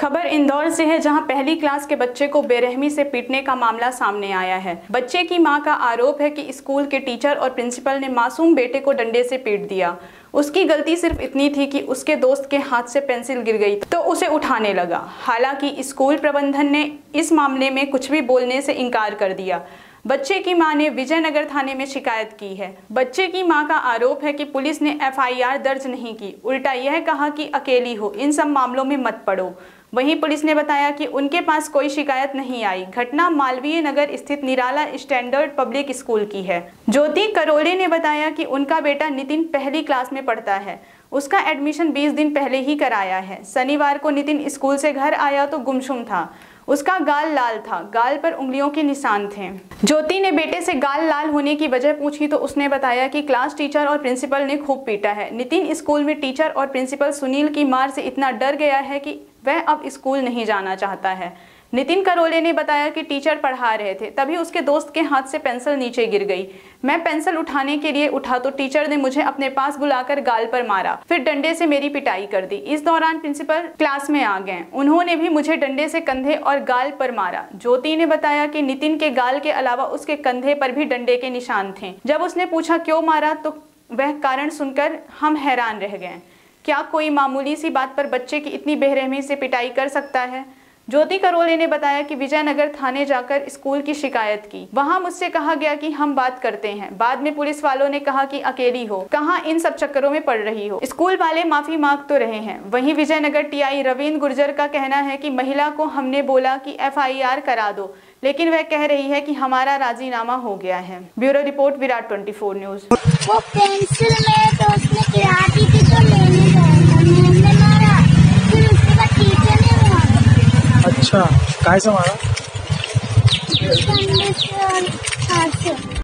खबर इंदौर से है, जहां पहली क्लास के बच्चे को बेरहमी से पीटने का मामला सामने आया है। बच्चे की मां का आरोप है कि स्कूल के टीचर और प्रिंसिपल ने मासूम बेटे को डंडे से पीट दिया। उसकी गलती सिर्फ इतनी थी कि उसके दोस्त के हाथ से पेंसिल गिर गई तो उसे उठाने लगा। हालांकि स्कूल प्रबंधन ने इस मामले में कुछ भी बोलने से इनकार कर दिया। बच्चे की मां ने विजयनगर थाने में शिकायत की है। बच्चे की मां का आरोप है कि पुलिस ने एफआईआर दर्ज नहीं की, उल्टा यह कहा कि अकेली हो, इन सब मामलों में मत पड़ो। वहीं पुलिस ने बताया कि उनके पास कोई शिकायत नहीं आई। घटना मालवीय नगर स्थित निराला स्टैंडर्ड पब्लिक स्कूल की है। ज्योति करोले ने बताया कि उनका बेटा नितिन पहली क्लास में पढ़ता है। उसका एडमिशन 20 दिन पहले ही कराया है। शनिवार को नितिन स्कूल से घर आया तो गुमसुम था। उसका गाल लाल था, गाल पर उंगलियों के निशान थे। ज्योति ने बेटे से गाल लाल होने की वजह पूछी तो उसने बताया कि क्लास टीचर और प्रिंसिपल ने खूब पीटा है। नितिन स्कूल में टीचर और प्रिंसिपल सुनील की मार से इतना डर गया है कि वह अब स्कूल नहीं जाना चाहता है। नितिन करोले ने बताया कि टीचर पढ़ा रहे थे, तभी उसके दोस्त के हाथ से पेंसिल नीचे गिर गई। मैं पेंसिल उठाने के लिए उठा तो टीचर ने मुझे अपने पास बुलाकर गाल पर मारा, फिर डंडे से मेरी पिटाई कर दी। इस दौरान प्रिंसिपल क्लास में आ गए, उन्होंने भी मुझे डंडे से कंधे और गाल पर मारा। ज्योति ने बताया कि नितिन के गाल के अलावा उसके कंधे पर भी डंडे के निशान थे। जब उसने पूछा क्यों मारा तो वह कारण सुनकर हम हैरान रह गए। क्या कोई मामूली सी बात पर बच्चे की इतनी बेरहमी से पिटाई कर सकता है? ज्योति करोले ने बताया कि विजयनगर थाने जाकर स्कूल की शिकायत की। वहां मुझसे कहा गया कि हम बात करते हैं। बाद में पुलिस वालों ने कहा कि अकेली हो, कहां इन सब चक्करों में पड़ रही हो। स्कूल वाले माफी मांग तो रहे हैं। वहीं विजयनगर टीआई रवींद्र गुर्जर का कहना है कि महिला को हमने बोला कि एफआईआर करा दो, लेकिन वह कह रही है कि हमारा राजीनामा हो गया है। Bureau report, Virat 24 news. वो पेंसिल में तो उसने गिरा दी थी तो लेने गया, मारा, फिर उसके बाद टीचर ने मारा। अच्छा, काय से मारा? डंडे से और हाथ से।